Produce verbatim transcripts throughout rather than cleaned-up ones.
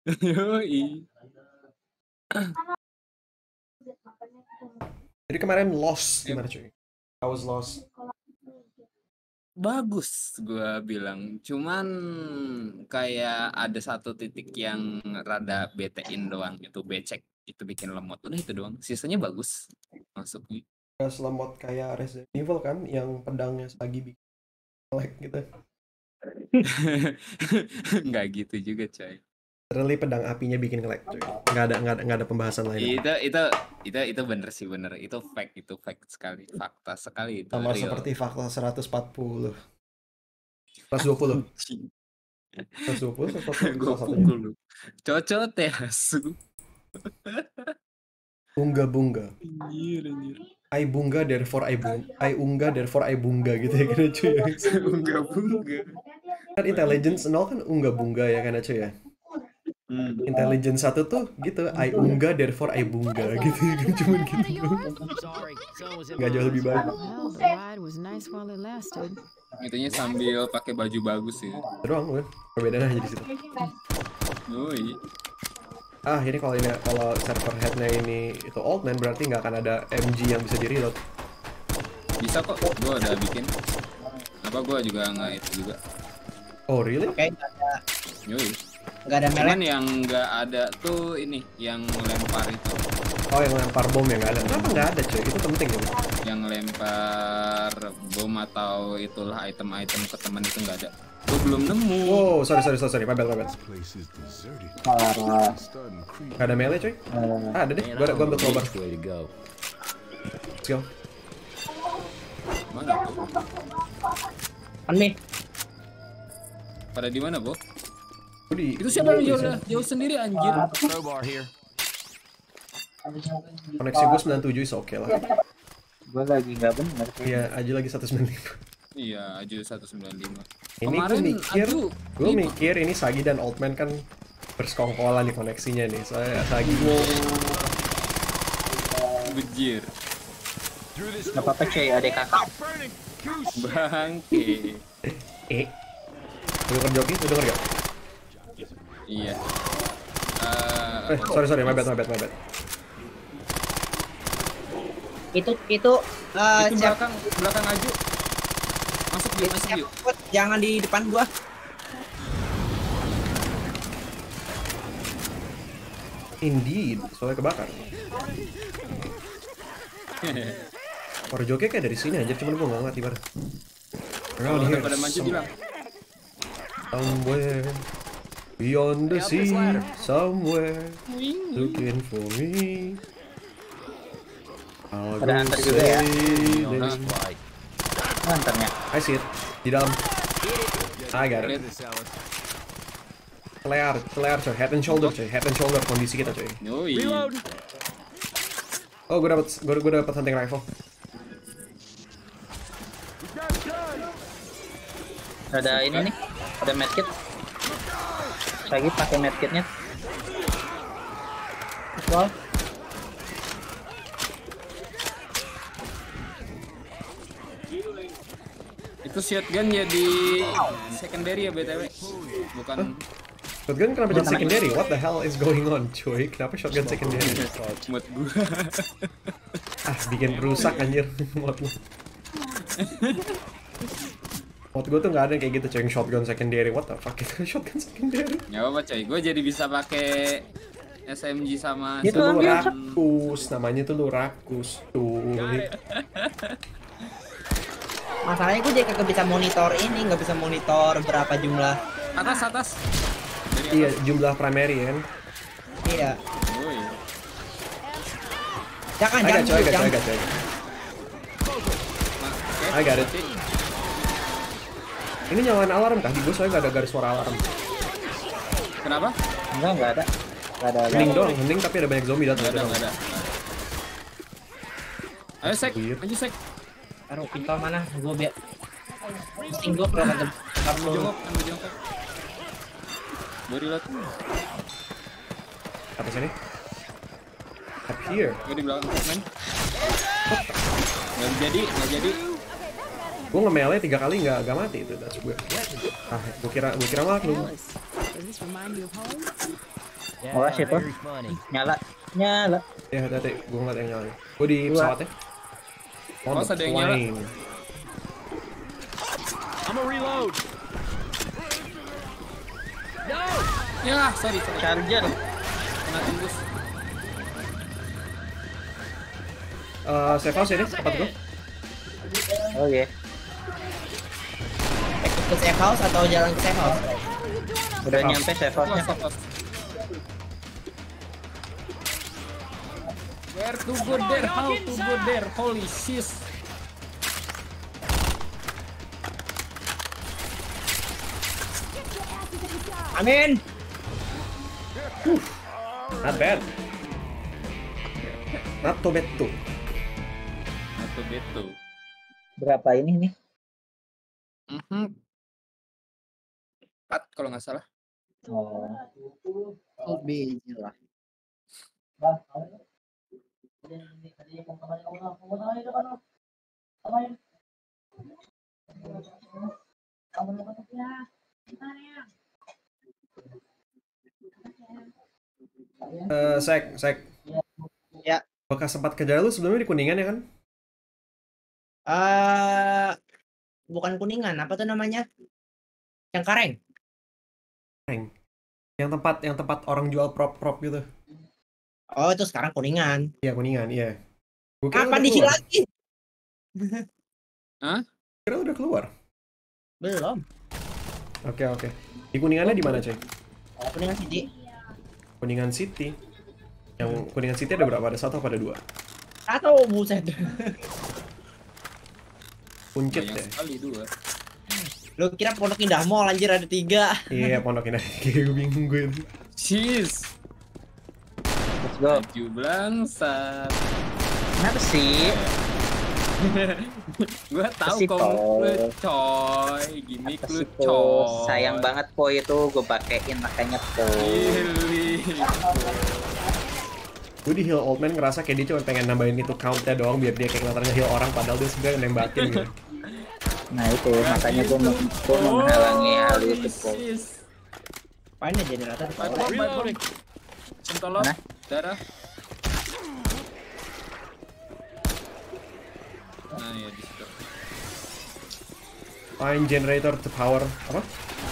Yoi. Jadi kemarin Lost Yep. gimana cuy? I was Lost. Bagus gua bilang, cuman kayak ada satu titik yang rada betein doang, itu becek, itu bikin lemot, udah itu doang, sisanya bagus masuknya. Gak selemot kayak Resident Evil kan, yang pedangnya lagi bikin lag gitu. Nggak gitu juga coy. Literally pedang apinya bikin lag coy. Nggak ada nggak ada nggak ada pembahasan lain. Itu itu itu itu bener sih bener, itu fact itu fact sekali, fakta sekali itu Sama real. seperti fakta seratus empat puluh. seratus dua puluh. Anjing. seratus dua puluh, seratus empat puluh Gua salah satunya. pukul lu. Cocot ya su. Bunga bunga. Anjir anjir. I bunga therefore I bunga. I unga therefore I bunga gitu ya kan cuy. Bunga bunga. Kan intelligence nol kan unga bunga ya kan cuy ya. Hmm. Intelligence satu tuh gitu, I unga therefore I bunga gitu kan, cuman gitu. Nggak jauh lebih baik. Itunya sambil pakai baju bagus ya. Doang kan, perbedaannya aja di situ. Yoi. Ah ini kalau ini kalau server headnya ini itu old man berarti nggak akan ada M G yang bisa di reload. Bisa kok, gua udah bikin. Apa gua juga nggak itu juga. Oh really? Oke, nggak ada, Yoi. nggak ada Cuman melee. yang nggak ada tuh ini, yang lempar itu. Oh yang lempar bom ya nggak ada. Kenapa nggak ada cuy? Itu penting kan? Yang lempar bom atau itulah item-item ke teman itu nggak ada. Gua belum nemu. Oh sorry sorry sorry sorry, my bad my bad. Parah. Nggak ada melee cuy? Ah ada deh, gua gua ambil crowbar. Let's go. Mana tuh? Kan nih, Pada di mana, Bo? Gua di. Itu siapa yang jauh, jauh sendiri anjir? Koneksi gua sembilan puluh tujuh is oke lah. gue lagi nggak bener. Iya aja lagi seratus sembilan puluh lima. Iya, Aju seratus sembilan puluh lima. Ini Kemarin gue mikir, Aju gue lima. mikir ini Sagi dan Oldman kan bersekongkolan nih koneksinya nih. Soalnya Sagi Bejir. Nggak apa-apa cuy, adek kakak. Bangke. eh, lu denger joki, lu denger gak? Iya. Eh, Eh, sorry sorry, my bad my bad my bad. Itu itu eh itu siap, belakang belakang Aju. Masuk yuk, masuk siap, yuk. jangan di depan gua. Indeed, soalnya kebakar. Para joki kayak dari sini aja, cuman gue nggak ngerti banget. Kalau Around udah here, pada maju some- bilang. somewhere beyond the Kayak apa, sea, Slar? somewhere looking for me. I'll Ada go hunter juga ya? sailing. Mantarnya. I see it. Di dalam. I got it. Kelar, kelar coy. Head and shoulder coy. Head and shoulder kondisi kita coy. Yoi. Oh, gue dapet, gue, gue dapet hunting rifle. Ada ini nih, ada medkit. Lagi pakai medkitnya. Wow. Itu shotgun jadi secondary ya B T W. Bukan Shotgun kenapa jadi secondary? What the hell is going on cuy? Kenapa shotgun secondary? mood gua. Ah, bikin rusak anjir mod lu. Mod gue tuh nggak ada yang kayak gitu coy, yang shotgun secondary. What the fuck itu shotgun secondary? Ya apa coy, gue jadi bisa pakai S M G sama Itu lu shotgun. rakus, namanya tuh lu rakus cuy. Masalahnya gue jadi kagak bisa monitor ini, nggak bisa monitor berapa jumlah. Atas atas. Dari Iya, atas. jumlah primary kan. Iya. Oh, iya. Jangan, I got jangan, you, I got you, jangan. I got you. Nah, oke, I got it. berarti Ini nyalain alarm kah? Di gue soalnya nggak ada garis suara alarm. Kenapa? Enggak, enggak ada. Enggak ada. Hening doang, hening tapi ada banyak zombie datang. Nggak ada, doang. nggak ada. Ayo sek, Weird. ayo sek. Taruh pistol mana? Gue biar pusing gue kalau kagak Ambil jongkok, ambil jongkok. Gue reload. Apa sini? Up here. Gue di belakang, men. Nggak jadi, nggak jadi. Gue nge-melee tiga kali nggak nggak mati itu, that's gue. Ah, gue kira gue kira maklum. Awas itu. Nyala. Nyala. Ya hati-hati, gue ngeliat yang nyala. Gue di Dua. pesawatnya. On Awas, the ada yang nyala. plane. Ya, sorry, sorry. Charger. Kena tembus. Eh, safe house ini, tempat gue. Oh iya. Ikut ke safe house atau jalan ke safe house? Udah Safe nyampe safe Awas, house-nya. awas. Where to go there? How to go there? Holy shit. Amin. Not bad. Not too bad tuh. Atau beto. Berapa ini nih? Mhm. Empat kalau nggak salah. Oh. Lebih lah. Eh, sek, sek. Ya. Bekas sempat kerja lu sebelumnya di Kuningan ya kan? Eh, bukan Kuningan, apa tuh namanya? Cengkareng. Yang tempat yang tempat orang jual prop-prop gitu. Oh, itu sekarang Kuningan. Iya, Kuningan, iya. Gua kira Kapan udah diisi keluar. lagi? Kira udah keluar. Belum. Oke, oke. Di Kuningannya di mana, Cek? Kuningan City. Kuningan City. Yang Kuningan City ada berapa? Ada satu apa ada dua? Atau buset. Puncit Banyak ya. sekali dua. Lu kira Pondok Indah Mall anjir ada tiga. Iya, Pondok Indah. Kayak bingung gue. Cheese. Let's go. Maju bangsat. Kenapa sih? Gua tahu Kasih kok Po. lu coy, gimmick Apa lu sih, Po? coy. Sayang banget po itu gue pakein makanya po. Gili. Gue di Heal Old Man ngerasa kayak dia cuma pengen nambahin itu countnya doang biar dia kayak kelihatan nge-heal orang padahal dia sebenarnya nembakin gitu. Nah itu makanya gue mau gue mau menghalangi hal itu po. Apain ya generator? Fight bomb, fight bomb. Pentolong, Mana? darah. Nah ya di situ. Find generator to power apa?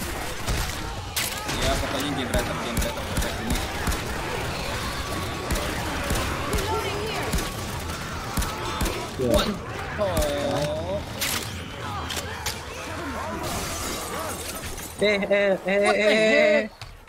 Ya pokoknya generator generator kayak ini. One. Oh. Eh eh eh eh.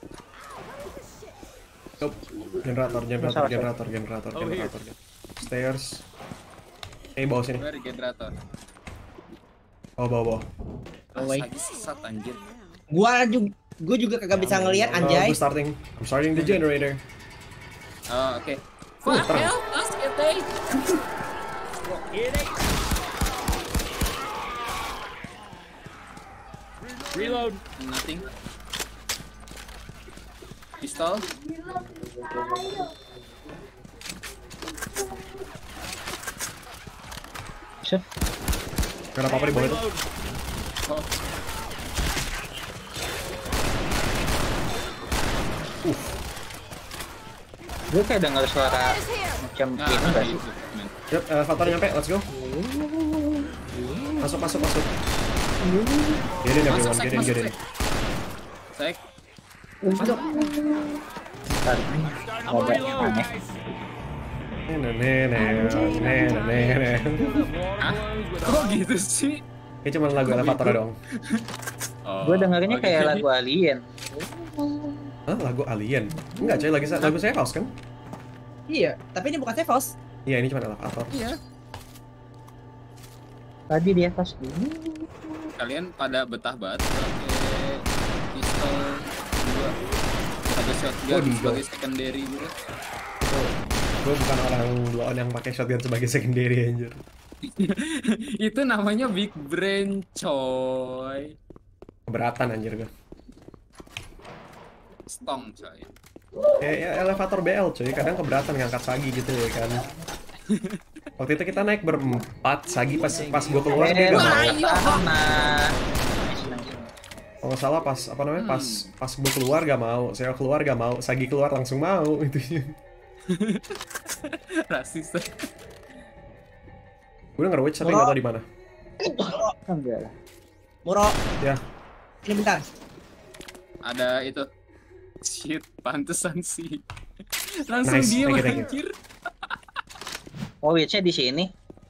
Yup. Generator, generator, Salah, generator, generator, Oh, here. generator. Stairs. Eh, bawah sini. Dari generator. Bawah, bawah, bawah. Ah, Away. lagi sesat anjir. Gua juga gua juga kagak bisa ngelihat Oh, anjay. gue starting. I'm starting the generator. Oh, oke. Uh, Fuck terang. hell, us kita. Reload. Nothing. Pistol. Shit. Gak ada apa-apa di bawah itu. Oh, Gue kayak denger suara macam nah, ini nah, gak sih? itu, men. Yup, elevator nyampe, let's go. Masuk, masuk, masuk. Get in Masuk, everyone, sek, get in, masuk, get in. sek. Sek. Masuk. Bentar. Ada aneh. Nenek, nenek, nenek. Hah? Kok gitu sih? Ini cuma lagu elevator doang. Oh, Gue dengerinnya oke. kayak lagu Alien. Hah, lagu Alien? Enggak, coy, lagi lagu saya house kan? Iya, tapi ini bukan safe house. Iya, ini cuma elevator. Iya. Tadi di atas dulu. Kalian pada betah banget pakai pistol dua satu shotgun Oh, di sebagai secondary gitu. Gue bukan orang dua yang pakai shotgun sebagai secondary anjir. Itu namanya big brain coy. Keberatan anjir gue. Stong coy. Ya, ya elevator B L coy, kadang keberatan ngangkat Sagi gitu ya kan. Waktu itu kita naik berempat, Sagi pas pas gue keluar dia Eh, gak mau. mana? Nice, nice. Kalau nggak salah pas apa namanya pas Hmm. pas gue keluar gak mau, saya keluar gak mau, Sagi keluar langsung mau itu. Rasis. Gue udah nge-witch tapi Moro. nggak tahu di mana. Enggak lah. Ya, Muro, ini bentar. Ada itu. Shit, pantesan sih. Langsung Nice, diem thank you, thank you. anjir. Oh, witch-nya di sini.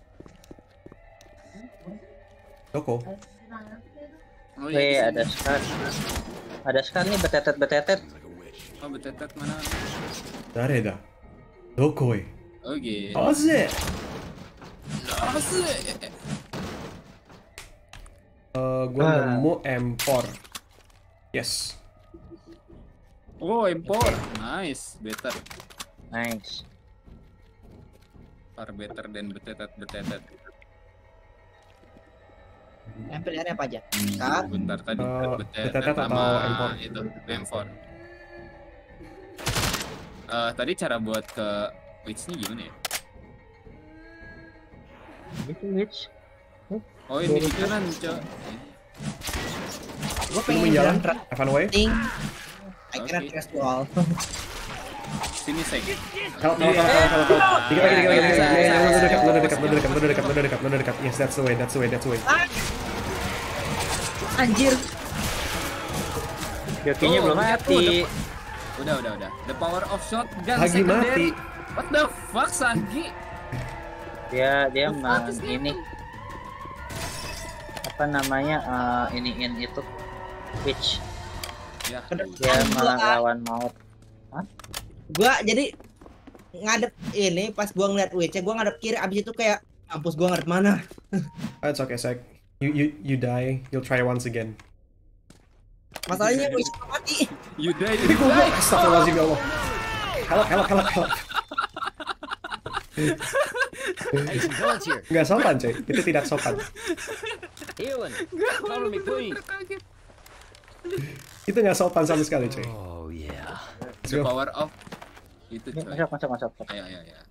Doko. Oh, Weh, iya, di ada sini. Scar. Ada Scar nih, betetet-betetet. Oh, betetet mana? Dare da? Doko e? Oke. Aze! Asli. Eh, gue Ah. nemu M four. Yes. Oh, impor. Nice, better. Nice. Far better than betetet betetet. Yang pilihannya apa aja? Scar. Bentar tadi Eh, betetet betetet atau sama M four? itu M four. Eh, tadi cara buat ke witch-nya gimana ya? Itu witch. Oh, ini di kanan, Cok. Gue Lu pengen mau jalan? jalan Evan Way? crafting. I Oke. cannot press wall. Sini, Sek. Help, help, help, help, help, help. Dikit lagi, dikit lagi, dikit lagi. Iya, iya, Lu dekat, lu iya. dekat, lu dekat, lu dekat, lu dekat, lu dekat. Yes, that's the way, that's the way, that's the way. Anjir. Jokinya Oh, belum lihat, mati. oh, Udah, udah, udah. The power of shotgun Lagi secondary. mati. What the fuck, Sagi? Dia dia Apa mah sih ini apa namanya eh, iniin itu witch. Ya. Dia melawan maut. Gua jadi ngadep ini pas gua ngeliat witch, gua ngadep kiri abis itu kayak mampus gua ngadep mana. Ah, it's okay, Sek. You, you, you die, you'll try once again. Masalahnya witch mati. You die, Ini you gue die. astagfirullahaladzim ya Allah. Help, help, help, help. Hey, some bullets here. Nggak sopan, coy. Itu tidak sopan. Healing. Cover me, please. Itu nggak sopan sama sekali, coy. Oh, yeah. Let's The go. power of itu, coy. Masuk masuk masuk. masuk. Ayo, ayo, ayo.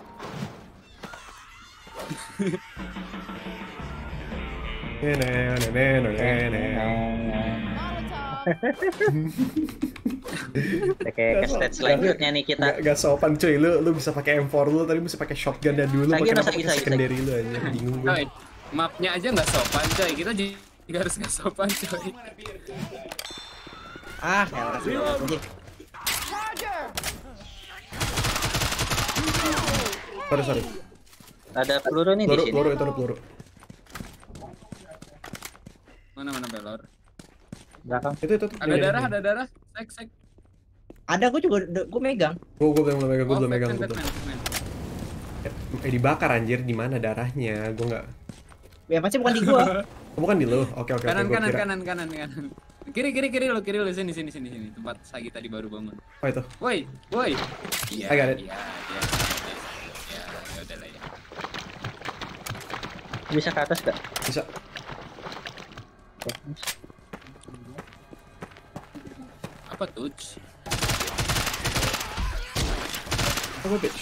Oke, ke stage selanjutnya nih kita. Nggak, nggak sopan, coy. Lu lu bisa pakai M four lu, tadi bisa pakai shotgun dan dulu, Lagi, pakai lagi, apa pakai lagi, secondary lu aja. Bingung gue. Coy, mapnya aja nggak sopan, coy. Kita juga harus nggak sopan, coy. Ah, elah. Anjir. Sorry, sorry. Ada peluru nih di Peluru, sini. peluru itu ada peluru. Mana mana pelor? Belakang. Itu itu. Ada darah, ada darah. Sek, sek. Ada gua juga gua megang. Gue gue belum megang, gue Oh, belum megang, Batman, gue belum. Batman, Batman. Eh, dibakar anjir, di mana darahnya? Gue nggak. Ya pasti bukan di gua. Oh, bukan di lu. Oke oke oke. Kanan, Gue kanan, kira. kanan, kanan, kanan. Kiri, kiri, kiri lo, kiri lo. Sini, sini, sini, sini. Tempat Sagi tadi baru bangun. Oh itu. Woi, woi. Iya, I got it. iya, iya. Ya, ya udah lah ya. Bisa ke atas gak? Bisa. Oke. Apa touch? Oh, bitch.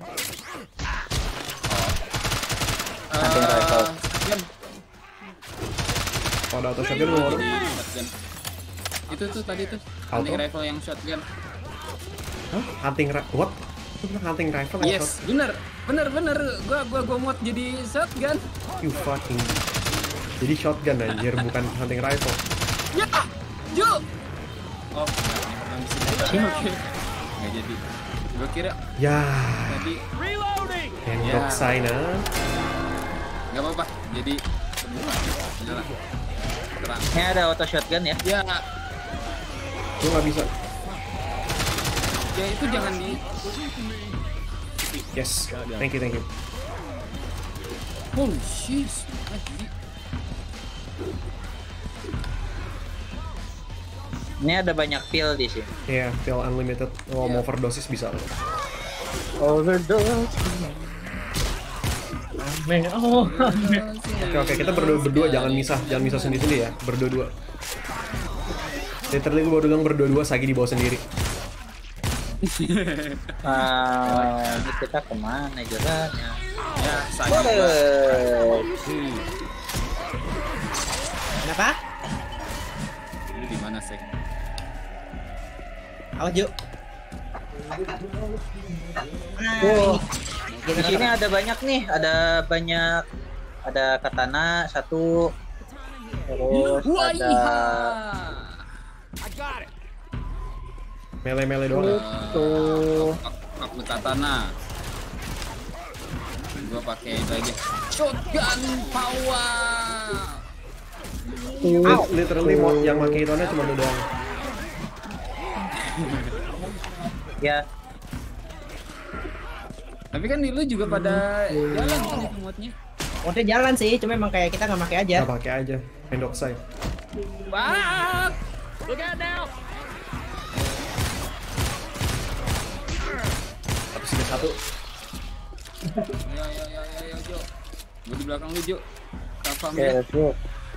Hunting Eh, rifle. shotgun. Oh, ada auto shotgun lu Oh, orang. jadi shotgun. Itu tuh tadi tuh. Hunting Auto? rifle yang shotgun. Hah? Hunting rifle? What? Itu bilang hunting rifle atau Yes, bener, bener, bener. Gua, gua, gua mod jadi shotgun. You fucking. Jadi shotgun anjir, bukan hunting rifle. Ya, Ju. Oh, yang bisa jadi. Oke, nggak jadi. Gua kira Ya, tadi Reloading. endok Ya. sana. nggak apa-apa. Jadi semua nyala. Terang. Ini ada auto shotgun ya. Ya, Gue nggak bisa. ya itu jangan di. Yes, thank you, thank you. Holy shit, lagi. Ini ada banyak pill di sini. Iya, yeah, pill unlimited. Oh, mau overdosis bisa loh. Overdose. Oh. Oke oke, kita berdua berdua jangan misah, jangan misah sendiri sendiri ya, berdua dua. Literally gue baru bilang berdua dua, Sagi di bawah sendiri. Ah, ini kita kemana jalannya? Ya, Sagi. Boleh. Kenapa? Mana sek? Awas Ju. Wow. Nah, Di sini ada banyak nih, ada banyak, ada katana satu, terus Wah, ada I got it. Mele-mele doang. ya? tuh. Aku katana. Gua pakai itu aja. Shotgun power. Lit- Literally mau yang pakai itu cuma lu doang. Ya, Tapi kan di lu juga pada jalan kan itu modnya. modnya jalan sih, cuma emang kayak kita nggak pakai aja. Nggak pakai aja. Endoksai. Wah. Look out now. Satu sini satu. Ya ya ya ya ya Jo. Gua di belakang lu Jo. Cover oke, me. let's go.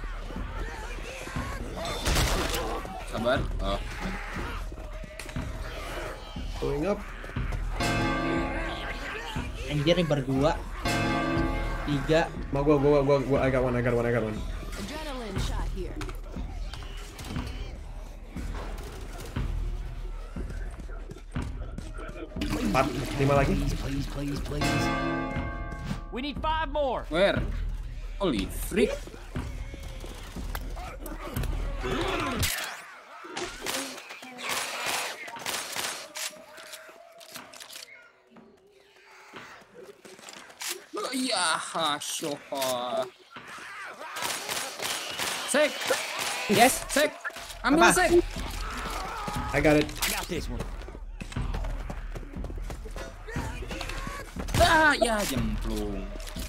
Sabar. Oh. Going up. Anjir nih berdua. Tiga. Ma gua gua gua gua I got one, I got one, I got one. Adrenaline shot here. Empat, lima lagi. Please, please, please. We need five more. Where? Holy freak. Oh, iya, hasyoha. Sek, Yes. sek, ambil Apa? sek. I got it. I got this one. Ah, ya jemplung.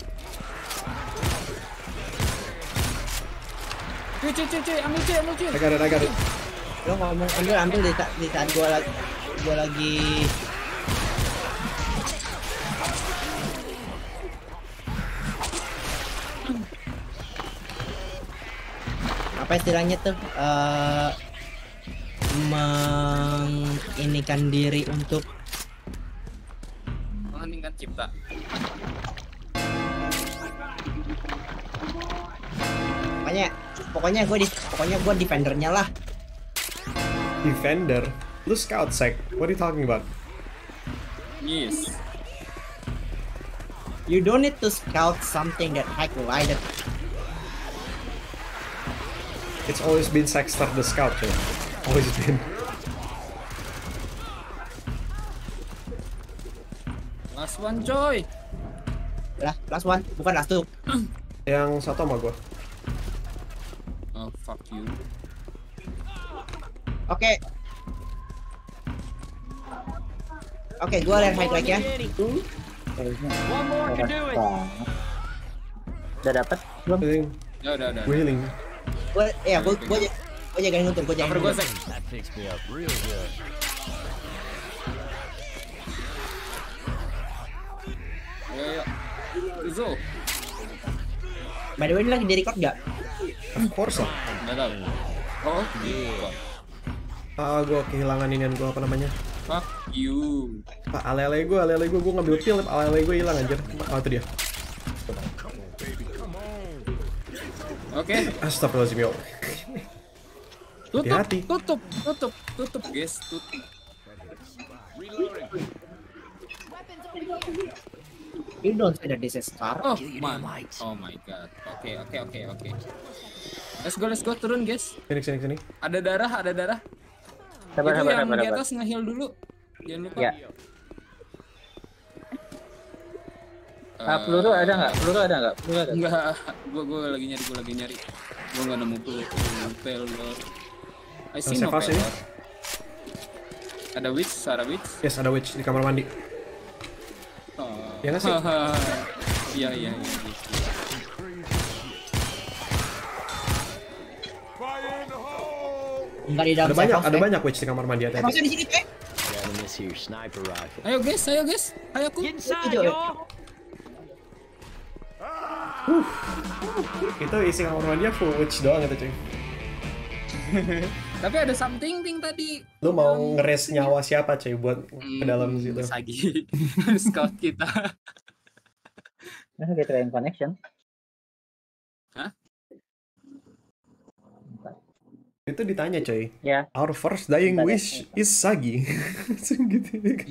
Cuy, cuy, cuy, cuy, ambil cuy, ambil cuy. I got it, I got it. Lo ngomong ambil ambil di, sa- di saat gua lagi gua lagi apa istilahnya tuh eh menginikan diri untuk Mengeningkan cipta. pokoknya pokoknya gue di pokoknya gue defendernya lah. Defender. Lu scout sec. What are you talking about? Yes. You don't need to scout something that highlighted. It's always been Sexter the scout, ya. Always been. Last one, coy. Lah, last one, bukan last two. Yang satu sama gua. Oh, fuck you. Oke. Oke, gue lihat highlight ya. One more can do it. Udah dapat belum? Healing. Ya udah, udah. Gue healing. Gue, ya, gue, gue, gue jagain untuk, gue jagain Cover gue untuk. sek. That fixed me up real good. Ayo, ayo. Uzo. By the way, ini lagi di record nggak? Of course lah. Nggak tahu. Oh, gitu. Ah, gua kehilangan inian gua apa namanya? Fuck you. Pak, ale-ale gua, ale-ale gua, gua ngambil pil, ale-ale gua hilang anjir. Oh, itu dia. Oke, Astagfirullahaladzim, yo. tutup, Hati-hati. tutup, tutup, tutup, guys, tutup. You don't say that this is star. Oh, man. Oh my god. Oke, oke, oke, oke. Let's go, let's go, turun, guys. Sini, sini, sini. Ada darah, ada darah. Sabar, Itu sabar, yang sabar, di sabar. atas nge-heal dulu. Jangan lupa. Ya. Eh, Ah, peluru ada nggak? Peluru ada nggak? Peluru ada. Enggak, gua gua lagi nyari, gua lagi nyari. Gua nggak nemu peluru. Pelor. I see Yang no Savas ini? pelor. Ada witch, Sarah witch. Yes, ada witch di kamar mandi. Oh. Ya nggak sih? Iya, iya, iya. Enggak di dalam Ada banyak, safe house, ada eh. banyak witch di kamar mandi Eh, hati-hati. maksudnya di sini, eh? Grabbing this here sniper rifle. Ayo guys, ayo guys. Ayo aku. Get inside, Itu, y'all. Itu isi kamar mandi full witch doang itu, cuy. Tapi ada something thing tadi. Lu mau ngeres nyawa siapa, cuy, buat ke dalam Hmm, situ? Sagi. Scout kita. Nah, kita yang connection. Hah? Itu ditanya coy. Ya. Our first dying Bentar ya. wish is Sagi. Langsung gitu.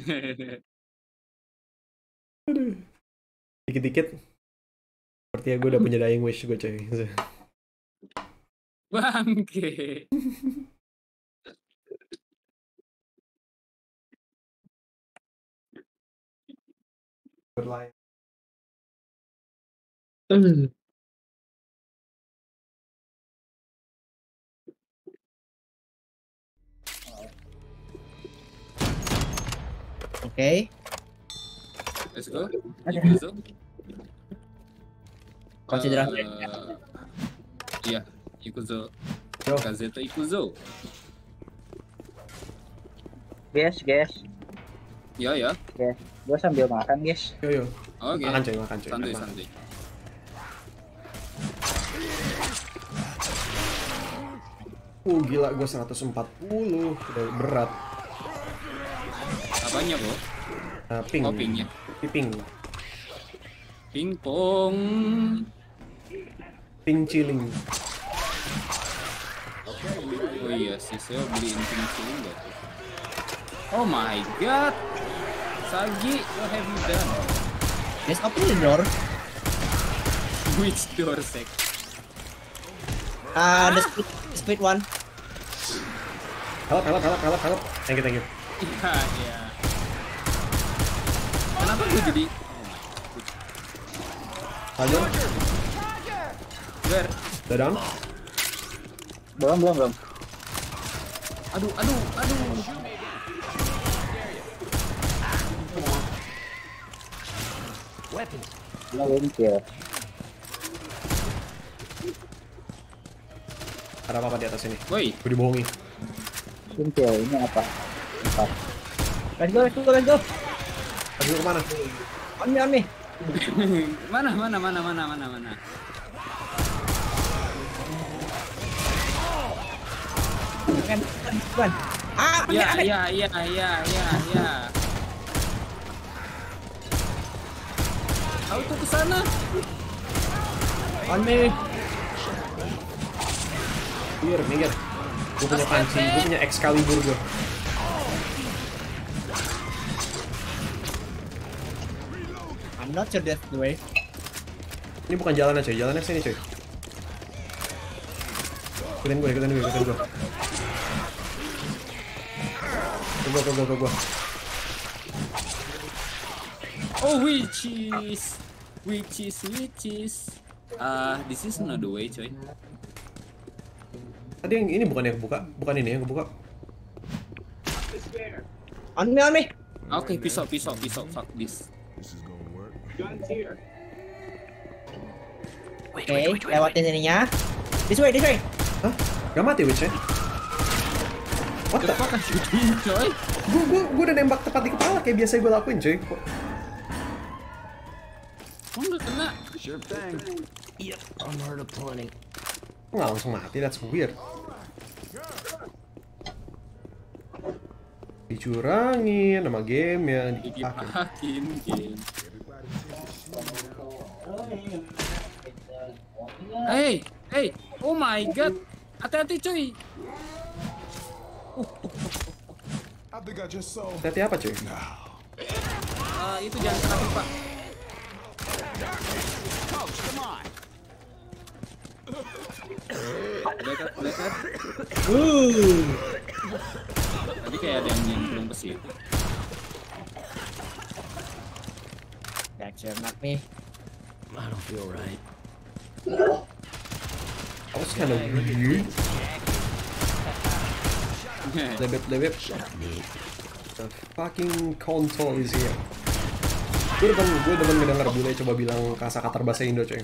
Aduh. Dikit-dikit. Sepertinya gue udah punya dying wish gue coy. Bangke. Berlain. Oke. Let's go. Ikuzo. Konsiderasi. Eh, Iya, Ikuzo. Yo. Kazeto Ikuzo. Guys, guys. Ya ya. Guys. Gue sambil makan, guys. Yo yo. Oke. Makan coy, makan coy. Santuy Makan. santuy. Uh gila gue seratus empat puluh. Udah berat. Apanya, Bro? Nah, ping. Oh, pingnya. Ping. Pingpong. Ping chilling. Oh iya sih, saya beliin ping chilling gak tuh? Oh my god. Sagi, what have you done? Let's open the door. Which door, sek? Ah, the split, split one. Help, help, help, help, help. Thank you, thank you. Iya, iya. Kenapa gue jadi... Lanjut. Ber, Udah down? Belum, belum, belum. aduh, aduh, aduh. Belum kill. Ada apa-apa di atas ini? Woi, Gue dibohongi. Belum kill. Ini apa? Empat. Let's go, let's go, let's go. Aduh, kemana? On me, on me. mana, mana, mana, mana, mana, mana. Bukan, bukan, bukan. Ah, Ya, pakai ya, ya, ya, ya, ya. Auto ke sana. on me. Minggir, minggir. Gue punya panci, gue punya Excalibur gue. I'm not sure that's the way. Ini bukan jalannya coy, jalannya sini coy. Ikutin gue, ikutin gue, ikutin gue. Ke gue, ke gue, ke gue. Oh, which is, which is, which is. Ah, this is not the way, coy. Tadi yang ini bukan yang kebuka, bukan ini yang kebuka. On me, on me. Oke, pisau, pisau, pisau. Fuck this. Oke, lewatin sininya. This way, this way. Hah? Gak mati witch-nya? What the? Apa kan shooting, coy? Gue gue gue udah nembak tepat di kepala kayak biasa gue lakuin coy. Kok- Oh, nggak kena. Kok nggak langsung mati? That's weird. Dicurangin sama game ya. Dipakin, game. Hey, hey, oh my god. Hati-hati, cuy. Hati apa cuy? Ah, itu jangan kena pipa. Dekat, dekat. Uh. Tadi kayak ada yang nyemplung ke situ. That sure not me. That was kind of weird. Lebep, lebep. The fucking console is here. Gue depan, gue depan ngedenger bule coba bilang kata-kata bahasa Indo coy.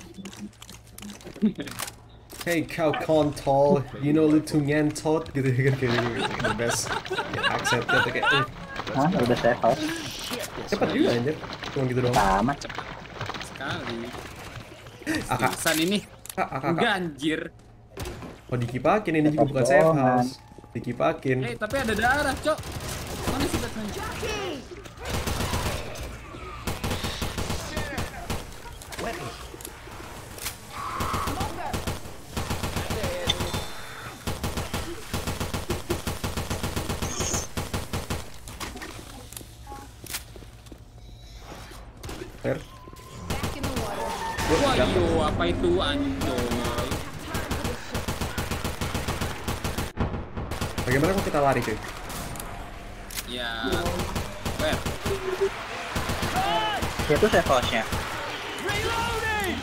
Hey kau kontol, you know lu tuh ngentot gitu kan kayak gitu, the best accent gitu kayak. Uh, Hah? Udah saya house. cepet juga anjir, cuma gitu doang. Sama. Sekali. Akak, San ini. akak, akak. Enggak anjir. Oh dikipakin ini juga bukan safe house, dikipakin. Eh, tapi ada darah, Cok. Mana sih Batman? Fair. Back in the water. Wah, iyo, apa itu anjoy? Bagaimana kalau kita lari, cuy? Ya, web. Itu safe house-nya. Reloading!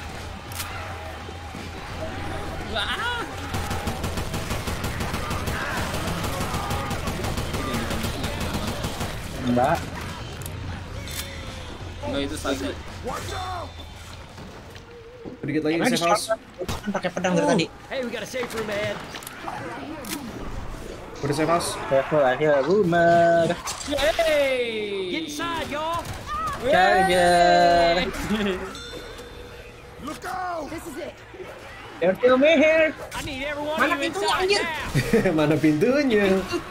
Wah. Enggak. Enggak itu saja. Sedikit lagi Emang safe di house. kan pakai pedang dari tadi. Hey, we got a safe room ahead. Udah safe house. Safe akhir rumah. Get Yeay. inside, y'all. Charger. This is it. Don't kill me here. I need everyone Mana of you pintunya, inside anjir? now. Mana pintunya?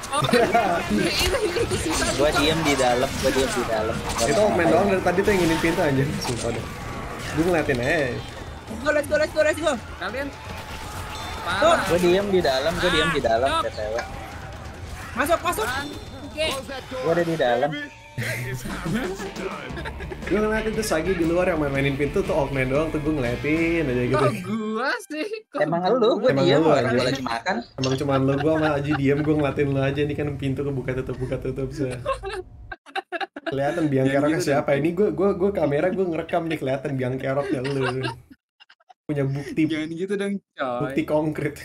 Gua diem di dalam, gua diem di dalam. Itu main doang dari tadi tuh yang nginin pintu anjir. Sumpah deh. Gue ngeliatin aja. Let's go, let's go, let's go, let's go. Kalian Tuh. parah. Gua diem di dalam, gua diem di dalam, Ah, T T W. Masuk, masuk. Oke. Gua ada di dalam. Gue ngeliatin terus lagi di luar yang main-mainin pintu tuh Oakman doang tuh gue ngeliatin aja gitu. Kok gua sih? Kok Emang lu, gua Emang diem, lu, orang anjir. gua lagi makan. Emang cuma lu gue sama Aji diem gue ngeliatin lu aja nih kan pintu kebuka tutup buka tutup se. Kelihatan biang Jangan keroknya gitu siapa ini gue gue gue kamera gue ngerekam nih kelihatan biang keroknya lu. Punya bukti Jangan gitu dong, coy. bukti konkret.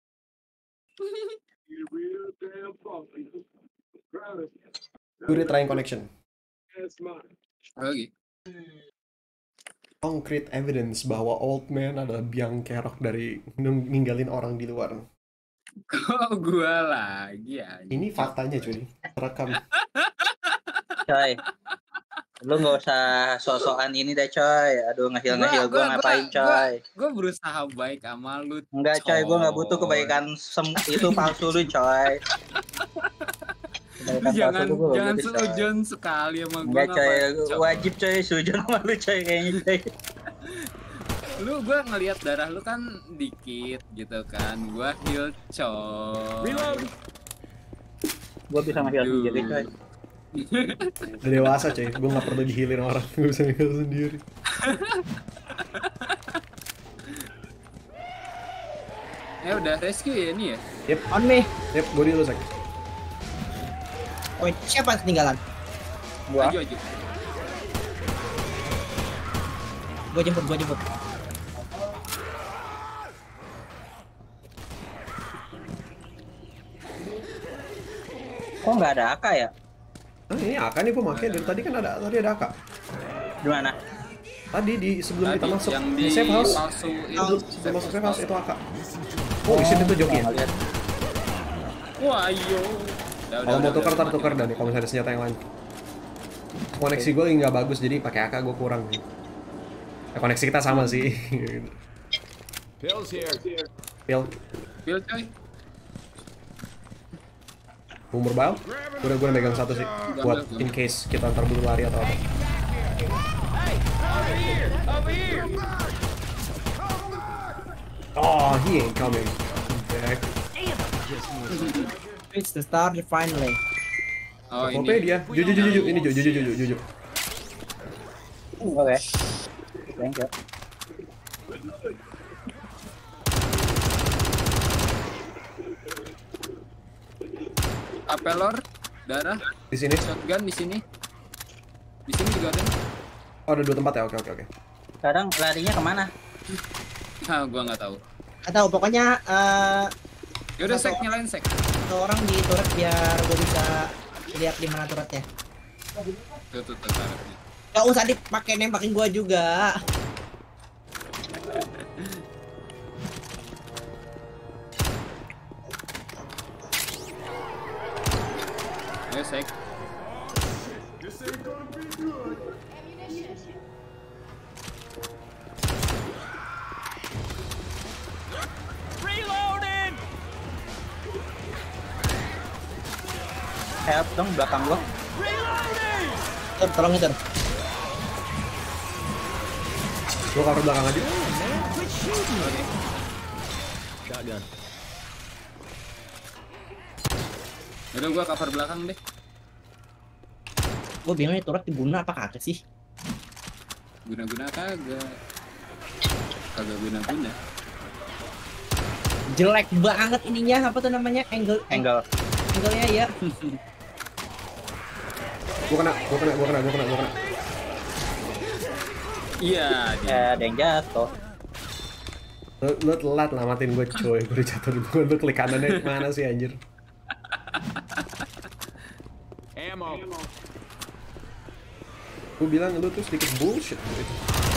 Gue trying connection. Oke. Concrete evidence bahwa old man adalah biang kerok dari ninggalin orang di luar. Kok gua lagi ya? Ini faktanya cuy, rekam. Coy. Lu nggak usah sok-sokan ini deh coy. Aduh ngehil-ngehil Gua- gua gua- ngapain gua- coy. Gue berusaha baik sama lu. Enggak coy, gua nggak butuh kebaikan sem- itu palsu lu coy. Lu Kebaikan jangan palsu lu gua nggak jangan butuh, coy. seujon sekali sama gue. Enggak coy, wajib coy sujud sama lu coy kayaknya coy. Lu gue ngelihat darah lu kan dikit gitu kan. Gua heal coy. Reload. Gua bisa ngehil Aduh. sendiri coy. Udah dewasa cuy, gue gak perlu dihilin orang, gue bisa ngehil sendiri. Ya udah rescue ya ini ya. Yep, On me. yep, gue di lu sakit. Oh, siapa yang ketinggalan? Gua Aju aju. Gua jemput, gua jemput. kok nggak ada A K ya? Ah ini A K nih gue makin dari tadi kan ada tadi ada A K. Di mana? Tadi di sebelum kita Tadi masuk yang di di safe house. palsu itu. Sebelum sebelum masuk safe house itu A K. Oh di sini tuh jokinya. Nggak lihat. Wah, ayo. Udah, Kalau udah, mau tukar udah, tar mati. tukar dan kalau misalnya ada senjata yang lain. Koneksi gue lagi nggak bagus jadi pakai A K gue kurang. Ya, koneksi kita sama sih. Pills here. Pil, Pil coy. umur bal. Gue udah gue udah megang satu sih. Buat in case kita ntar butuh lari atau apa. Over here. Over here. Oh, he ain't coming. Back. It's the start finally. Oh Oke ini. dia. Juju juju juju ini juju juju juju juju. Oke. Thank you. Apelor, darah, Di sini. shotgun di sini. Di sini juga ada. Oh ada dua tempat ya. Oke oke oke. Sekarang larinya kemana? Ah, gua nggak tahu. Atau pokoknya eh Yaudah Satu sek nyalain sek. satu orang di turret biar gue bisa lihat di mana turretnya. Tuh tuh tuh turretnya. Gak usah dipakai nembakin gua juga. Ayo sek. Reloading. Help dong belakang gua. Reloading. Tur, tolong itu. Gue cover belakang aja. Shotgun. Yaudah gua cover belakang deh. Gue bingung nih turret diguna apa kagak sih? Guna-guna kagak. Kagak guna-guna. Jelek banget ininya, apa tuh namanya? Angle Angle. Angle-nya ya. Gua kena, gua kena, gua kena, gua kena, gua kena. Iya, dia. Ya, ada yang jatuh. Lu, lu telat lamatin gue coy, gue udah jatuh duluan, lu klik kanannya mana sih anjir? Ammo. Gue bilang lu tuh sedikit bullshit gitu.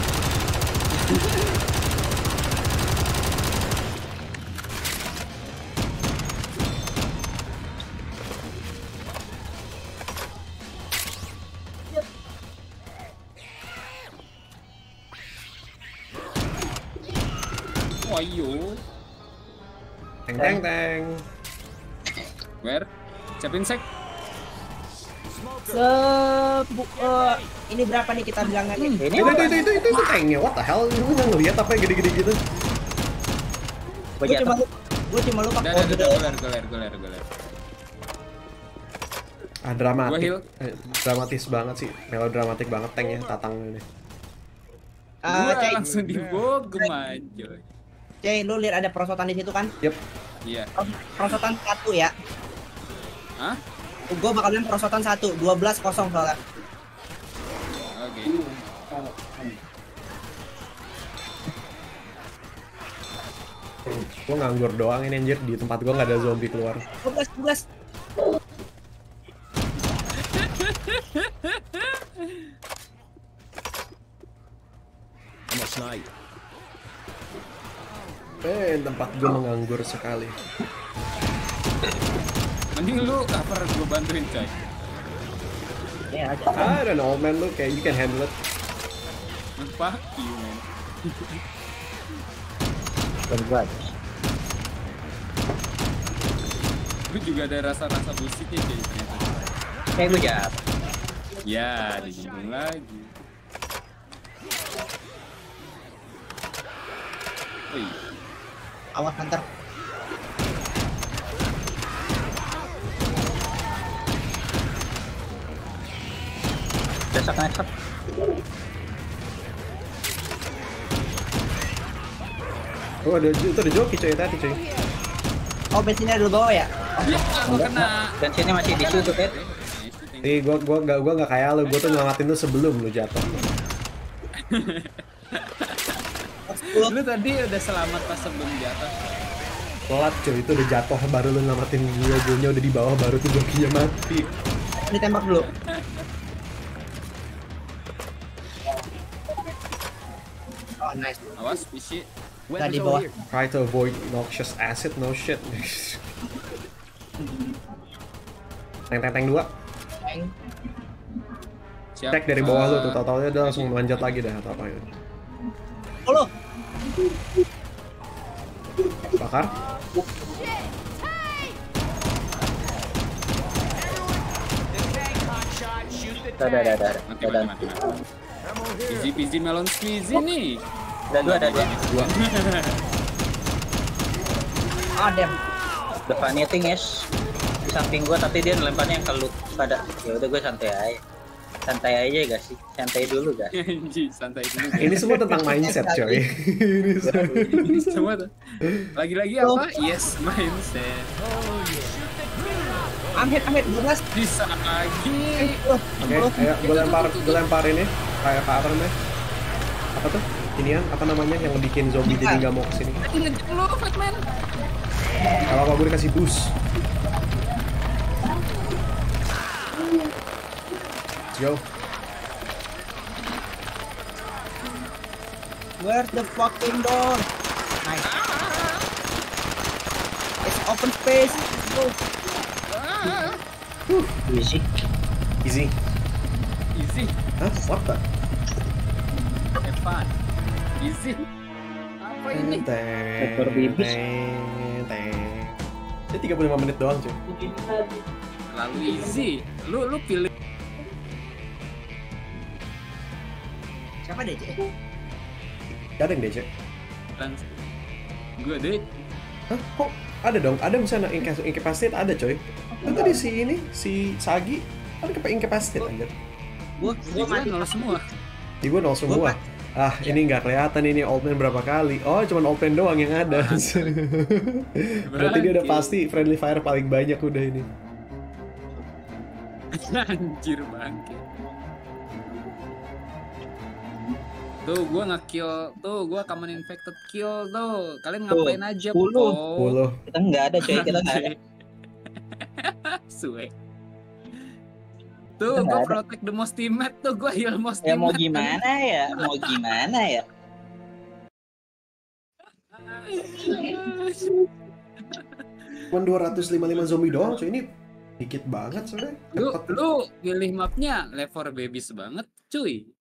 Wayo. Teng teng teng. Where? Siapin sek. Se bu- eh, ini berapa nih kita bilangnya? Ini Itu itu itu itu itu, itu tanknya, what the hell? Lu nggak ngeliat apa yang gede-gede gitu? Gua Gue cuma jatuh. gue cuma lupa Udah, udah, kode. udah, goler, goler, goler, goler. Ah Gua dramatik, heal. eh, dramatis banget sih, melodramatik banget tanknya, tatang ini. Ah, Gua Cey, langsung dibogem aja. Cey, lu lihat ada perosotan di situ kan? Yep, Iya. Perosotan satu ya. Hah? Gue bakal bilang perosotan satu, dua belas kosong soalnya. Oke. gue nganggur doang ini anjir, di tempat gue nggak ada zombie keluar. dua belas, dua belas. I'm a snipe. Eh, tempat gue menganggur sekali. Mending lu cover gua bantuin, coy. Ya, aja. I don't know man, lu kayak you can handle it. Fuck you, man. Berbuat. Lu juga ada rasa-rasa bullshitnya kayak ternyata. Kayak gue jatuh. Ya, disinggung lagi. Wih, Awas hunter. Desak nesak. Oh ada, itu ada joki coy tadi coy. Oh, bensinnya dulu bawah ya? ya, gua kena. Dan sini masih di situ kan. Nih gua gua gak gua nggak kayak lu, gua tuh nyelamatin lu sebelum lu jatuh. Lu tadi udah selamat pas sebelum jatuh. Telat coy, itu udah jatuh baru lu nyelamatin gua, gua udah di bawah baru tuh jokinya mati. Ditembak dulu. Oh, nice. Awas, visi. Tadi bawah. Try to avoid noxious acid, no shit. Teng teng teng dua. Teng. Siap. Cek dari bawah lu tuh, Eh, tau-taunya dia langsung manjat lagi dah atau apa gitu. Oh, lo. Bakar. Udah, udah, udah, udah. Mati, Udah, mati, mati, mati. Easy peasy melon squeezy nih. udah dua, ada dua. Dua. Ah, damn. The funny thing is di samping gua tapi dia lemparnya yang ke lu pada. Ya udah gue santai aja. Santai aja gak sih? Santai dulu gak? Anjir, santai dulu. Ini semua tentang mindset coy. Ini semua. Ini semua tuh. Lagi-lagi apa? Yes, mindset. Amhet, amhet, dua belas. Bisa lagi. Oke, ayo gue lempar, gue lempar ini kayak ke apa namanya? Apa tuh? Inian apa namanya yang bikin zombie jadi nggak mau kesini? Ngejar lu, Fatman. Kalau apa gue dikasih boost. Let's go. Where's the fucking door? Nice. It's open space. Go. Easy. Easy. Easy. Hah? What the? Have fun. Easy. Apa ini? Teng, Ekor bibis. teng, teng. Ini tiga puluh lima menit doang cuy. Lalu easy. Lu lu pilih. Siapa deh, Cek? Gak ada yang D C. Langsung. Gue deh. Hah? Kok ada dong? Ada misalnya inca- incapacitate ada coy. Kan tadi si ini, si Sagi ada kepa incapacitate anjir. Gua Gua gua mati. nol semua. Di gua nol semua. Ah, ini nggak kelihatan ini old man berapa kali. Oh, cuma old man doang yang ada. Berarti dia udah pasti friendly fire paling banyak udah ini. Anjir bangke. Tuh gua nge-kill, tuh gua common infected kill tuh. Kalian Tuh, ngapain aja, sepuluh. po? Puluh. Kita nggak ada coy, kita nggak ada. Suwe. Tuh Kita gua nggak ada. protect the most teammate tuh, gua heal most Ya mau teammate. gimana ya, mau gimana ya. Cuma dua ratus lima puluh lima zombie doang, cuy. Ini dikit banget sebenarnya. Lu Cepet. lu pilih mapnya Left four Babies banget, cuy.